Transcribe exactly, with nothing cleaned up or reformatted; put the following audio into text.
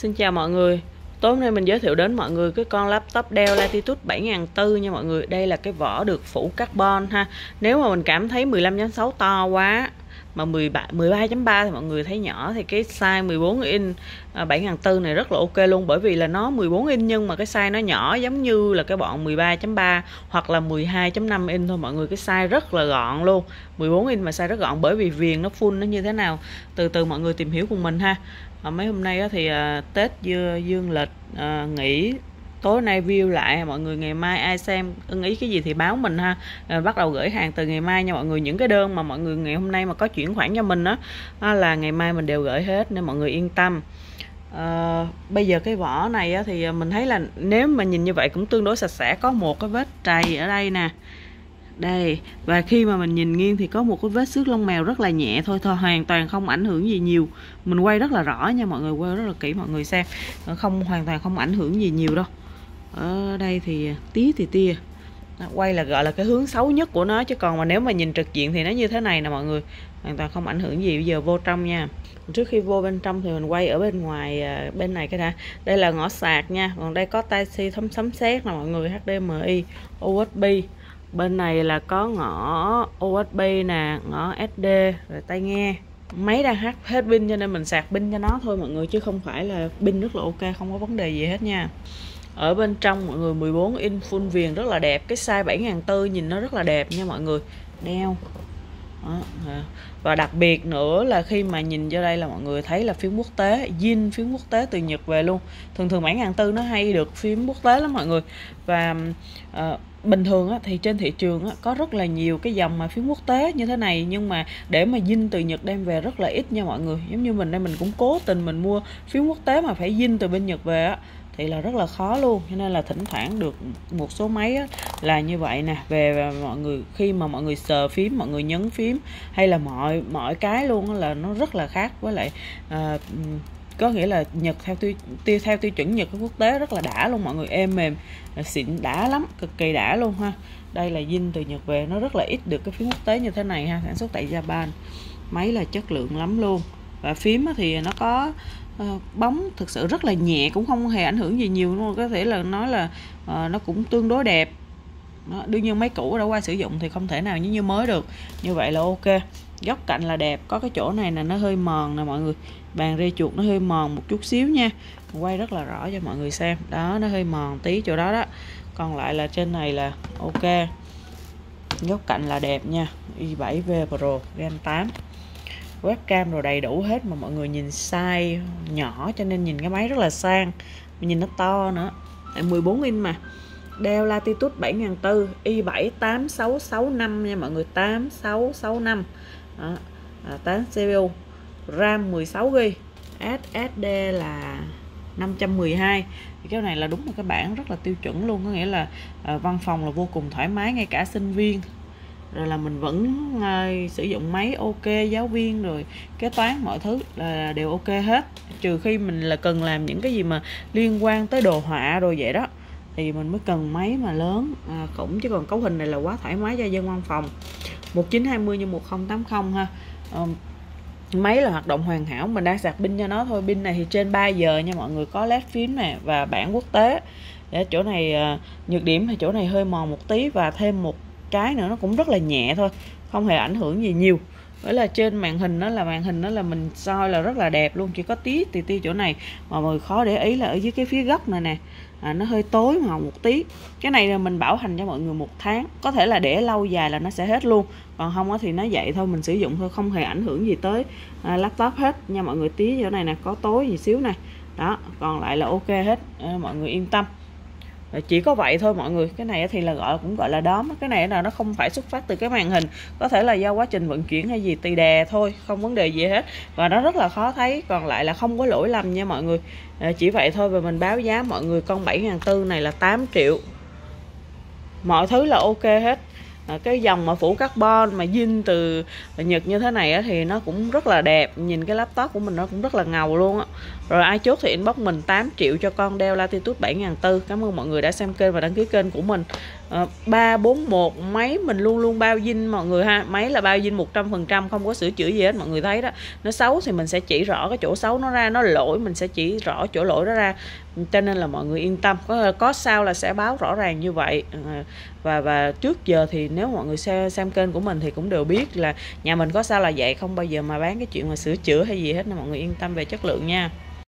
Xin chào mọi người. Tối hôm nay mình giới thiệu đến mọi người cái con laptop Dell Latitude bảy nghìn bốn trăm nha mọi người. Đây là cái vỏ được phủ carbon ha. Nếu mà mình cảm thấy mười lăm chấm sáu to quá mà mười ba chấm ba thì mọi người thấy nhỏ, thì cái size mười bốn inch bảy nghìn bốn trăm này rất là ok luôn, bởi vì là nó mười bốn inch nhưng mà cái size nó nhỏ giống như là cái bọn mười ba chấm ba hoặc là mười hai chấm năm inch thôi mọi người. Cái size rất là gọn luôn, mười bốn inch mà size rất gọn, bởi vì viền nó full nó như thế nào từ từ mọi người tìm hiểu cùng mình ha. À, mấy hôm nay thì à, Tết dương, dương lịch à, nghỉ, tối nay view lại mọi người, ngày mai ai xem ưng ý cái gì thì báo mình ha. À, bắt đầu gửi hàng từ ngày mai nha mọi người. Những cái đơn mà mọi người ngày hôm nay mà có chuyển khoản cho mình đó, đó là ngày mai mình đều gửi hết nên mọi người yên tâm. À, bây giờ cái vỏ này á, thì mình thấy là nếu mà nhìn như vậy cũng tương đối sạch sẽ, có một cái vết trầy ở đây nè, đây, và khi mà mình nhìn nghiêng thì có một cái vết xước lông mèo rất là nhẹ thôi thôi hoàn toàn không ảnh hưởng gì nhiều. Mình quay rất là rõ nha mọi người, quay rất là kỹ mọi người xem, không hoàn toàn không ảnh hưởng gì nhiều đâu. Ở đây thì tí thì tia, quay là gọi là cái hướng xấu nhất của nó, chứ còn mà nếu mà nhìn trực diện thì nó như thế này nè mọi người, hoàn toàn không ảnh hưởng gì. Bây giờ vô trong nha. Trước khi vô bên trong thì mình quay ở bên ngoài, bên này cái đã. Đây là ngõ sạc nha, còn đây có tai C thấm sấm sét nè mọi người, H D M I, U S B. Bên này là có ngõ U S B nè, ngõ S D, rồi tai nghe. Máy đang hết hết pin cho nên mình sạc pin cho nó thôi mọi người, chứ không phải là pin rất là ok, không có vấn đề gì hết nha. Ở bên trong mọi người mười bốn inch full viền rất là đẹp, cái size bảy nghìn bốn trăm nhìn nó rất là đẹp nha mọi người. Đeo. Đó. Và đặc biệt nữa là khi mà nhìn vô đây là mọi người thấy là phím quốc tế, zin phím quốc tế từ Nhật về luôn. Thường thường bảy nghìn bốn trăm nó hay được phím quốc tế lắm mọi người. Và uh, bình thường á, thì trên thị trường á, có rất là nhiều cái dòng mà phím quốc tế như thế này, nhưng mà để mà zin từ Nhật đem về rất là ít nha mọi người. Giống như mình đây mình cũng cố tình mình mua phím quốc tế mà phải zin từ bên Nhật về á, thì là rất là khó luôn. Cho nên là thỉnh thoảng được một số máy á, là như vậy nè, về và mọi người khi mà mọi người sờ phím, mọi người nhấn phím hay là mọi mọi cái luôn á, là nó rất là khác với lại à, có nghĩa là Nhật theo tiêu, tiêu theo tiêu chuẩn Nhật quốc tế rất là đã luôn mọi người, êm mềm xịn đã lắm, cực kỳ đã luôn ha. Đây là zin từ Nhật về, nó rất là ít được cái phím quốc tế như thế này ha, sản xuất tại Japan. Máy là chất lượng lắm luôn, và phím thì nó có uh, bóng thực sự rất là nhẹ, cũng không hề ảnh hưởng gì nhiều luôn, có thể là nói là uh, nó cũng tương đối đẹp. Đó, đương nhiên máy cũ đã qua sử dụng thì không thể nào như như mới được, như vậy là ok. Góc cạnh là đẹp, có cái chỗ này là nó hơi mòn nè mọi người, bàn rê chuột nó hơi mòn một chút xíu nha, quay rất là rõ cho mọi người xem đó, nó hơi mòn tí chỗ đó đó, còn lại là trên này là ok. Góc cạnh là đẹp nha, i bảy V Pro Gen tám, webcam rồi đầy đủ hết, mà mọi người nhìn size nhỏ cho nên nhìn cái máy rất là sang, nhìn nó to nữa, tại mười bốn inch mà. Dell Latitude bảy nghìn bốn trăm, i bảy tám sáu sáu năm nha mọi người, tám sáu sáu năm. Đó, à, tám xê pê u, RAM mười sáu gi ga bai, ét ét đê là năm trăm mười hai. Thì cái này là đúng một cái bản rất là tiêu chuẩn luôn, có nghĩa là à, văn phòng là vô cùng thoải mái, ngay cả sinh viên rồi là mình vẫn uh, sử dụng máy ok, giáo viên rồi kế toán mọi thứ là đều ok hết, trừ khi mình là cần làm những cái gì mà liên quan tới đồ họa rồi vậy đó thì mình mới cần máy mà lớn à, khủng, chứ còn cấu hình này là quá thoải mái cho dân văn phòng. Một chín hai mươi nhân một không tám không ha. à, Máy là hoạt động hoàn hảo, mình đang sạc pin cho nó thôi. Pin này thì trên ba giờ nha mọi người, có led phím nè và bản quốc tế. Để chỗ này à, nhược điểm thì chỗ này hơi mòn một tí, và thêm một cái nữa nó cũng rất là nhẹ thôi, không hề ảnh hưởng gì nhiều. Với là trên màn hình nó là màn hình nó là mình soi là rất là đẹp luôn, chỉ có tí tì ti chỗ này mà mọi người khó để ý là ở dưới cái phía góc này nè, à, nó hơi tối màu một tí. Cái này là mình bảo hành cho mọi người một tháng, có thể là để lâu dài là nó sẽ hết luôn, còn không thì nó vậy thôi, mình sử dụng thôi, không hề ảnh hưởng gì tới à, laptop hết nha mọi người. Tí chỗ này nè có tối gì xíu này đó, còn lại là ok hết, à, mọi người yên tâm. Chỉ có vậy thôi mọi người. Cái này thì là gọi cũng gọi là đóm, cái này là nó không phải xuất phát từ cái màn hình, có thể là do quá trình vận chuyển hay gì tùy đè thôi, không vấn đề gì hết, và nó rất là khó thấy. Còn lại là không có lỗi lầm nha mọi người, à, chỉ vậy thôi. Và mình báo giá mọi người con bảy nghìn bốn trăm này là tám triệu, mọi thứ là ok hết. À, cái dòng mà phủ carbon mà zin từ Nhật như thế này á, thì nó cũng rất là đẹp, nhìn cái laptop của mình nó cũng rất là ngầu luôn á. Rồi ai chốt thì inbox mình tám triệu cho con Dell Latitude bảy nghìn bốn trăm. Cảm ơn mọi người đã xem kênh và đăng ký kênh của mình. ba bốn một máy mình luôn luôn bao dinh mọi người ha. Máy là bao dinh một trăm phần trăm, không có sửa chữa gì hết. Mọi người thấy đó, nó xấu thì mình sẽ chỉ rõ cái chỗ xấu nó ra, nó lỗi mình sẽ chỉ rõ chỗ lỗi đó ra. Cho nên là mọi người yên tâm, có, có sao là sẽ báo rõ ràng như vậy. Và và trước giờ thì nếu mọi người xem, xem kênh của mình thì cũng đều biết là nhà mình có sao là vậy, không bao giờ mà bán cái chuyện mà sửa chữa hay gì hết, nên mọi người yên tâm về chất lượng nha.